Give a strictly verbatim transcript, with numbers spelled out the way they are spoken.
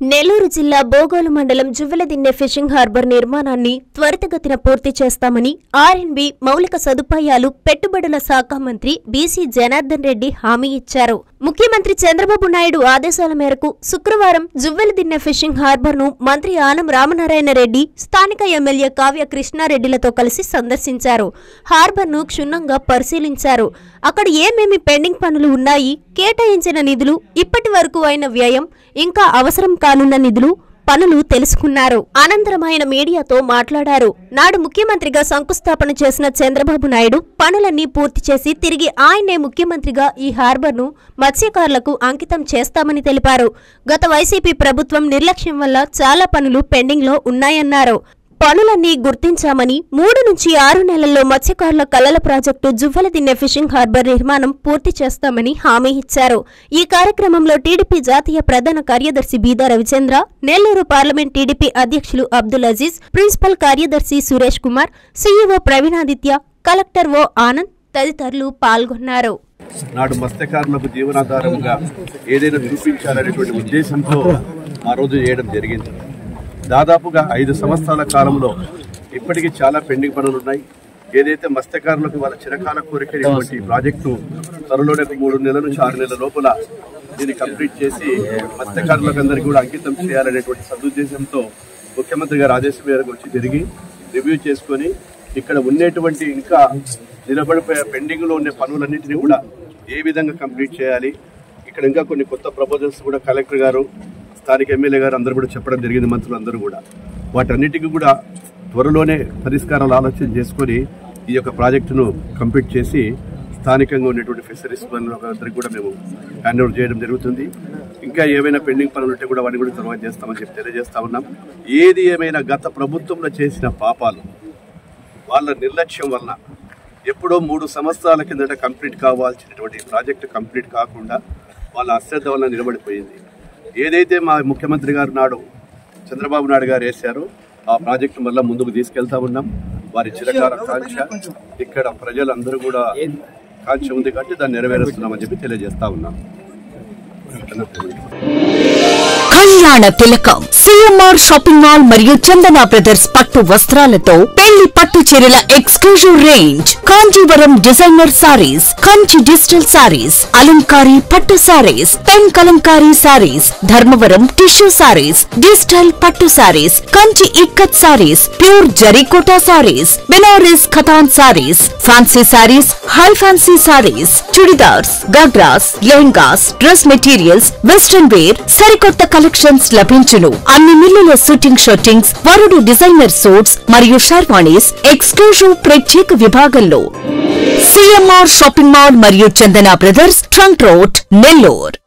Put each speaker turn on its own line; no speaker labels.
నెల్లూరు జిల్లా బోగోలు మండలం జువ్వెలదిన్నె fishing harbour నిర్మాణాన్ని త్వరితగతిన పూర్తి చేస్తామని ఆర్ఎండ్బి మౌలిక సదుపాయాలు పెట్టుబడుల శాఖ మంత్రి బీసీ జనార్దన్ రెడ్డి హామీ ఇచ్చారు. ముఖ్యమంత్రి చంద్రబాబు నాయుడు ఆదేశాల మేరకు శుక్రవారం జువ్వెలదిన్నె ఫిషింగ్ హార్బర్ ను మంత్రి ఆనం రామనారాయణ రెడ్డి స్థానిక ఎమ్మెల్యే కావ్య కృష్ణారెడ్డిలతో కలిసి సందర్శించారు. హార్బర్ ను క్షుణ్ణంగా పరిశీలించారు. అక్కడ ఏమేమి పెండింగ్ పనులు ఉన్నాయి, కేటాయించిన నిధులు, ఇప్పటి వరకు అయిన వ్యయం, ఇంకా అవసరం కానున్న నిధులు, పనులు తెలుసుకున్నారు. అనంతరం ఆయన మీడియాతో మాట్లాడారు. నాడు ముఖ్యమంత్రిగా శంకుస్థాపన చేసిన చంద్రబాబు నాయుడు పనులన్నీ పూర్తి చేసి తిరిగి ఆయనే ముఖ్యమంత్రిగా ఈ హార్బర్ ను మత్స్యకారులకు అంకితం చేస్తామని తెలిపారు. గత వైసీపీ ప్రభుత్వం నిర్లక్ష్యం వల్ల చాలా పనులు పెండింగ్ లో ఉన్నాయన్నారు. పనులన్నీ గుర్తించామని మూడు నుంచి ఆరు నెలల్లో మత్స్యకారుల కలల ప్రాజెక్టు జువ్వెలదిన్నె ఫిషింగ్ హార్బర్ నిర్మాణం పూర్తి చేస్తామని హామీ ఇచ్చారు. ఈ కార్యక్రమంలో టీడీపీ జాతీయ ప్రధాన కార్యదర్శి బీదా రవిచంద్ర, నెల్లూరు పార్లమెంట్ టీడీపీ అధ్యక్షులు అబ్దుల్ అజీజ్, ప్రిన్సిపల్ కార్యదర్శి Suresh Kumar, CEO Pravinaditya, collector O Anand తదితరులు పాల్గొన్నారు.
నాడు మత్స్యకారులకు జీవనాధారంగా ఏదైనా చూపించాలనేటువంటి ఉద్దేశంతో ఆ రోజు చేయడం జరిగింది. దాదాపుగా ఐదు సంవత్సరాల కాలంలో ఇప్పటికీ చాలా పెండింగ్ పనులు ఉన్నాయి. ఏదైతే మత్స్యకారులకు వాళ్ళ చిరకాల కోరికైనటువంటి ప్రాజెక్టు త్వరలోనే మూడు నెలల నుంచి ఆరు నెలల లోపల దీన్ని కంప్లీట్ చేసి మత్స్యకారులకు అందరికీ కూడా అంకితం చేయాలనేటువంటి సదుద్దేశంతో ముఖ్యమంత్రి గారు ఆదేశం మేరకు వచ్చి తిరిగి రివ్యూ చేసుకొని ఇక్కడ ఉండేటువంటి ఇంకా నిలబడిపోయే పెండింగ్ లో ఉన్న పనులన్నింటినీ కూడా ఏ విధంగా కంప్లీట్ చేయాలి, ఇక్కడ ఇంకా కొన్ని కొత్త ప్రపోజల్స్ కూడా కలెక్టర్ గారు, స్థానిక ఎమ్మెల్యే గారు అందరూ కూడా చెప్పడం జరిగింది. మంత్రులు అందరూ కూడా వాటన్నిటికీ కూడా త్వరలోనే పరిష్కారాలు ఆలోచన చేసుకొని ఈ యొక్క ప్రాజెక్టును కంప్లీట్ చేసి స్థానికంగా ఉన్నటువంటి ఫిషరీస్ అందరికీ కూడా మేము హ్యాండ్ ఓవర్ చేయడం జరుగుతుంది. ఇంకా ఏమైనా పెండింగ్ పనులు ఉంటే కూడా వాటిని కూడా తర్వాత చేస్తామని చెప్పి తెలియజేస్తా ఉన్నాం. ఏది ఏమైనా గత ప్రభుత్వంలో చేసిన పాపాలు, వాళ్ళ నిర్లక్ష్యం వలన ఎప్పుడో మూడు సంవత్సరాల కిందట కంప్లీట్ కావాల్సినటువంటి ప్రాజెక్టు కంప్లీట్ కాకుండా వాళ్ళ అశ్రద్ధ వలన నిలబడిపోయింది. ఏదైతే మా ముఖ్యమంత్రి గారు నాడు చంద్రబాబు నాయుడు గారు వేశారో ఆ ప్రాజెక్టు మళ్ళీ ముందుకు తీసుకెళ్తా ఉన్నాం. వారి చిరకాల కాంక్ష, ఇక్కడ ప్రజలందరూ కూడా కాంక్ష ఉంది కాబట్టి దాన్ని నెరవేరుస్తున్నామని చెప్పి తెలియజేస్తా ఉన్నాం.
కళ్యాణ తిలకం సిఎంఆర్ షాపింగ్ మాల్ మరియు చందన బ్రదర్స్ పట్టు వస్త్రాలతో పెళ్లి పట్టు చీరల exclusive range, Kanjeevaram designer sarees, Kanchi digital sarees, Alankari పట్టు sarees, pen Kalamkari sarees, Dharmavaram tissue sarees, digital పట్టు sarees, Kanchi ikkat sarees, pure Jarikota sarees, Banaras ఖతాన్ sarees, fancy sarees, high fancy sarees, chudidars, ghagras, lehengas, dress materials, western wear, సరికొత్త కలెక్షన్స్ లభించును. అన్ని మిల్లుల షూటింగ్ షర్టింగ్స్, వరుడు డిజైనర్ సూట్స్ మరియు sherwanis exclusive ప్రత్యేక విభాగంలో. సిఎంఆర్ షాపింగ్ మాల్ మరియు Chandana brothers, trunk road, Nellore.